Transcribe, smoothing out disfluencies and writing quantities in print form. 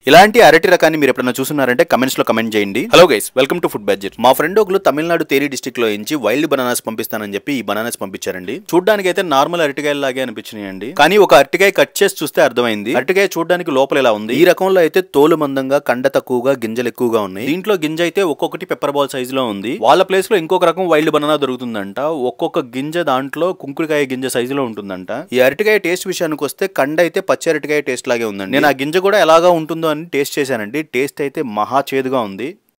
ఇలాంటి అరటి రకాన్ని మీరు ఎప్పుడైనా చూస్తున్నారంటే కమెంట్స్ లో కమెంట్ చేయండి. Hello guys, welcome to food budget. మా ఫ్రెండ్ ఒకరు తమిళనాడు తేరి డిస్ట్రిక్ట్ లో నుంచి వైల్డ్ బనానాస్ పంపిస్తానని చెప్పి ఈ బనానాస్ పంపించారండి. చూడడానికి అయితే నార్మల్ అరటికాయల లాగే అనిపించినాయండి. కానీ ఒక అరటికాయ కట్ చేసి చూస్తే అర్థమైంది అరటికాయ చూడడానికి లోపల ఎలా ఉంది. ఈ రకంలో అయితే తోలు మందంగా, కండ తక్కువగా, గింజలు ఎక్కువగా ఉన్నాయి. దీంట్లో గింజ అయితే ఒక్కొక్కటి పెప్పర్ బాల్ సైజ్ లో ఉంది. వాళ్ళ ప్లేస్ లో ఇంకొక రకం వైల్డ్ బనానా దొరుకుతుందంట. ఒక్కొక్క గింజ దాంట్లో కుంకుడికాయ గింజ సైజులో ఉంటుందంట. ఈ అరటికాయ టేస్ట్ విషయానికి వస్తే కండ అయితే పచ్చి అరటికాయ టేస్ట్ లాగే ఉందండి. నేను ఆ గింజ కూడా ఎలాగా ఉంటుందో అని టేస్ట్ చేశానండి. టేస్ట్ అయితే మహా చేదుగా ఉంది.